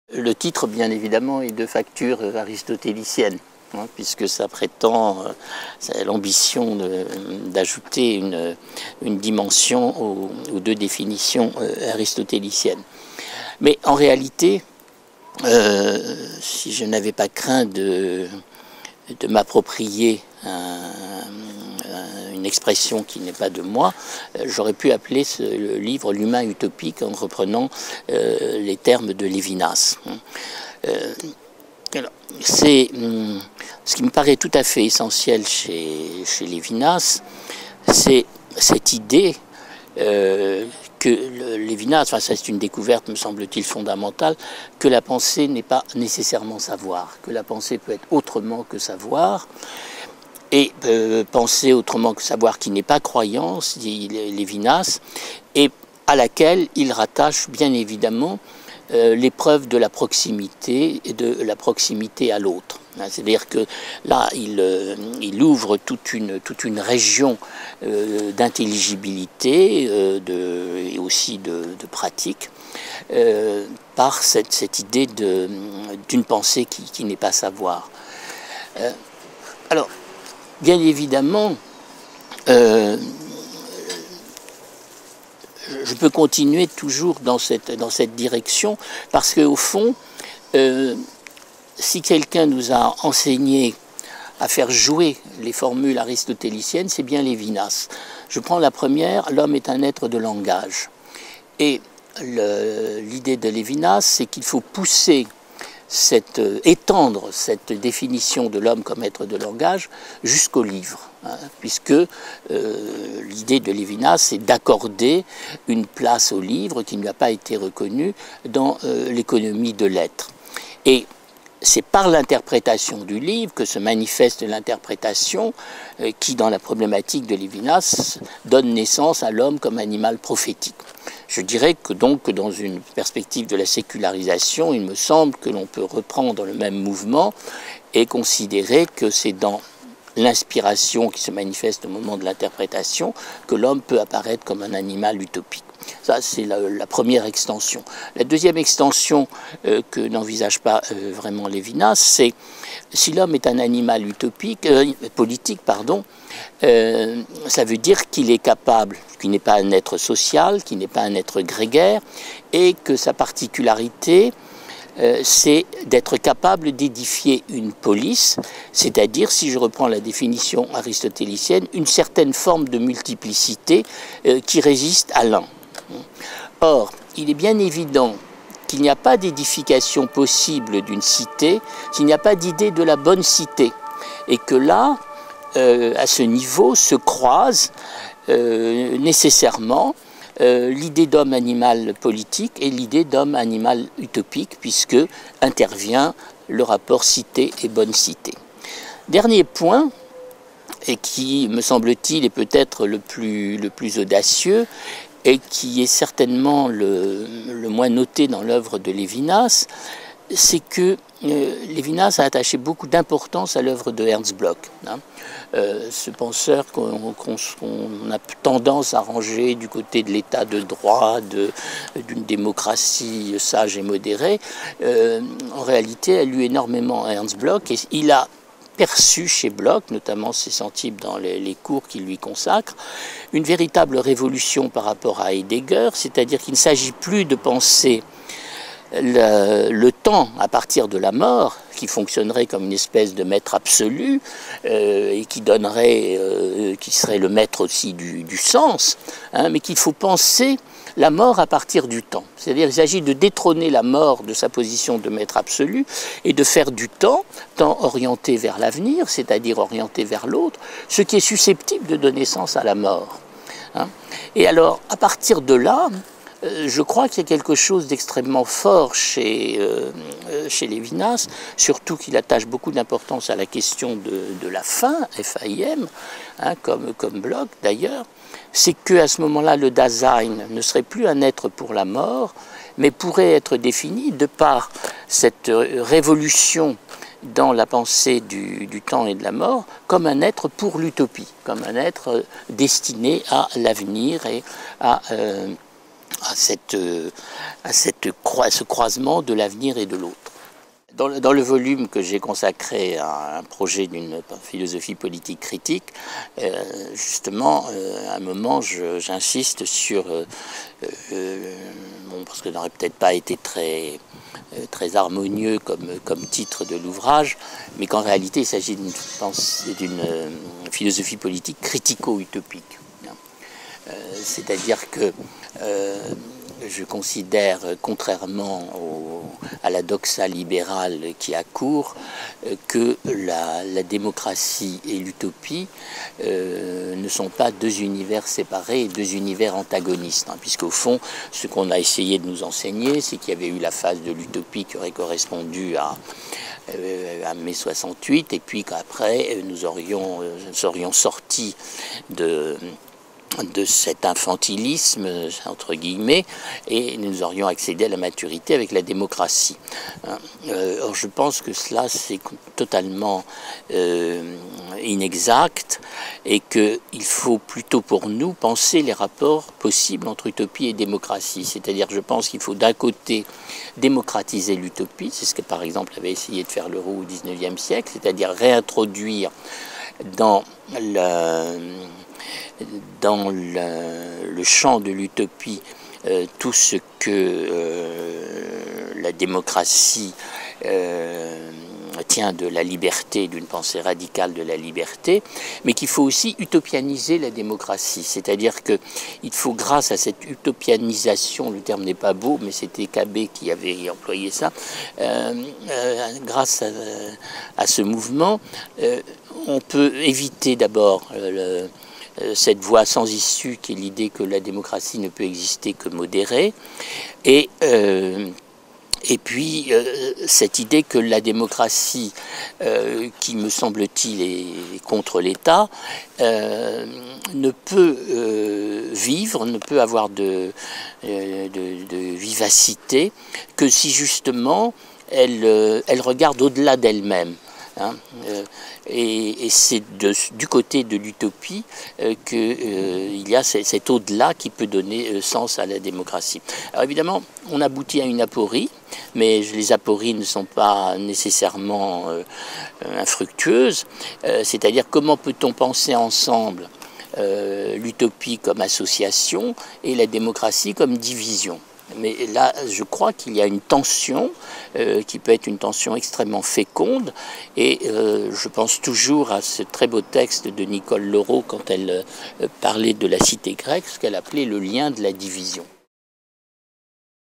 Le titre, bien évidemment, est de facture aristotélicienne, hein, puisque ça prétend, l'ambition d'ajouter une dimension aux deux définitions aristotéliciennes. Mais en réalité, si je n'avais pas craint de m'approprier une expression qui n'est pas de moi, j'aurais pu appeler le livre L'humain utopique en reprenant les termes de Lévinas. C'est ce qui me paraît tout à fait essentiel chez Lévinas, c'est cette idée que Lévinas, enfin ça c'est une découverte me semble-t-il fondamentale, que la pensée n'est pas nécessairement savoir, que la pensée peut être autrement que savoir, et penser autrement que savoir qui n'est pas croyance, dit Lévinas, et à laquelle il rattache bien évidemment l'épreuve de la proximité et de la proximité à l'autre. C'est-à-dire que là, il ouvre toute une région d'intelligibilité et aussi de pratique par cette idée d'une pensée qui n'est pas savoir. Alors, bien évidemment, je peux continuer toujours dans cette direction parce qu'au fond, si quelqu'un nous a enseigné à faire jouer les formules aristotéliciennes, c'est bien Lévinas. Je prends la première, l'homme est un être de langage. Et l'idée de Lévinas, c'est qu'il faut pousser étendre cette définition de l'homme comme être de langage jusqu'au livre, hein, puisque l'idée de Lévinas, c'est d'accorder une place au livre qui ne lui a pas été reconnue dans l'économie de l'être. Et c'est par l'interprétation du livre que se manifeste l'interprétation qui, dans la problématique de Lévinas, donne naissance à l'homme comme animal prophétique. Je dirais que donc, dans une perspective de la sécularisation, il me semble que l'on peut reprendre le même mouvement et considérer que c'est dans l'inspiration qui se manifeste au moment de l'interprétation que l'homme peut apparaître comme un animal utopique. Ça, c'est la première extension. La deuxième extension que n'envisage pas vraiment Lévinas, c'est si l'homme est un animal politique, ça veut dire qu'il est capable, qu'il n'est pas un être social, qu'il n'est pas un être grégaire, et que sa particularité, c'est d'être capable d'édifier une polis, c'est-à-dire, si je reprends la définition aristotélicienne, une certaine forme de multiplicité qui résiste à l'un. Or, il est bien évident qu'il n'y a pas d'édification possible d'une cité s'il n'y a pas d'idée de la bonne cité, et que là, à ce niveau, se croisent nécessairement l'idée d'homme animal politique et l'idée d'homme animal utopique, puisque intervient le rapport cité et bonne cité. Dernier point, et qui, me semble-t-il, est peut-être le plus audacieux, et qui est certainement le moins noté dans l'œuvre de Lévinas, c'est que Lévinas a attaché beaucoup d'importance à l'œuvre de Ernst Bloch, hein, ce penseur qu'on a tendance à ranger du côté de l'état de droit, d'une démocratie sage et modérée. En réalité, elle lut énormément à Ernst Bloch, et il a perçu chez Bloch, notamment ses centimes dans les cours qu'il lui consacre, une véritable révolution par rapport à Heidegger, c'est-à-dire qu'il ne s'agit plus de penser le temps à partir de la mort, qui fonctionnerait comme une espèce de maître absolu et qui serait le maître aussi du sens, hein, mais qu'il faut penser la mort à partir du temps. C'est-à-dire qu'il s'agit de détrôner la mort de sa position de maître absolu et de faire du temps orienté vers l'avenir, c'est-à-dire orienté vers l'autre, ce qui est susceptible de donner sens à la mort. Hein. Et alors, à partir de là, je crois qu'il y a quelque chose d'extrêmement fort chez Lévinas, surtout qu'il attache beaucoup d'importance à la question de la fin, F-A-I-M, hein, comme Bloch d'ailleurs, c'est qu'à ce moment-là, le Dasein ne serait plus un être pour la mort, mais pourrait être défini de par cette révolution dans la pensée du temps et de la mort, comme un être pour l'utopie, comme un être destiné à l'avenir et à à ce croisement de l'avenir et de l'autre. Dans le volume que j'ai consacré à un projet d'une philosophie politique critique, justement, à un moment, j'insiste sur, parce que ça n'aurait peut-être pas été très harmonieux comme titre de l'ouvrage, mais qu'en réalité, il s'agit d'une philosophie politique critico-utopique. C'est-à-dire que je considère, contrairement à la doxa libérale qui accourt, que la démocratie et l'utopie ne sont pas deux univers séparés et deux univers antagonistes, hein, puisqu'au fond, ce qu'on a essayé de nous enseigner, c'est qu'il y avait eu la phase de l'utopie qui aurait correspondu à mai 68, et puis qu'après, nous serions sortis de cet infantilisme, entre guillemets, et nous aurions accédé à la maturité avec la démocratie. Or, je pense que cela, c'est totalement inexact, et qu'il faut plutôt pour nous penser les rapports possibles entre utopie et démocratie. C'est-à-dire, je pense qu'il faut d'un côté démocratiser l'utopie, c'est ce que par exemple avait essayé de faire Leroux au XIXe siècle, c'est-à-dire réintroduire dans le champ de l'utopie tout ce que la démocratie tient de la liberté, d'une pensée radicale de la liberté, mais qu'il faut aussi utopianiser la démocratie. C'est-à-dire qu'il faut, grâce à cette utopianisation, le terme n'est pas beau, mais c'était Cabet qui avait employé ça, grâce à ce mouvement, on peut éviter d'abord cette voie sans issue qui est l'idée que la démocratie ne peut exister que modérée, et puis cette idée que la démocratie, qui me semble-t-il est contre l'État, ne peut vivre, ne peut avoir de vivacité que si justement elle regarde au-delà d'elle-même. Hein, et c'est du côté de l'utopie qu'il y a cet au-delà qui peut donner sens à la démocratie. Alors évidemment, on aboutit à une aporie, mais les apories ne sont pas nécessairement infructueuses. C'est-à-dire, comment peut-on penser ensemble l'utopie comme association et la démocratie comme division? Mais là, je crois qu'il y a une tension qui peut être une tension extrêmement féconde, et je pense toujours à ce très beau texte de Nicole Leroux quand elle parlait de la cité grecque, ce qu'elle appelait le lien de la division.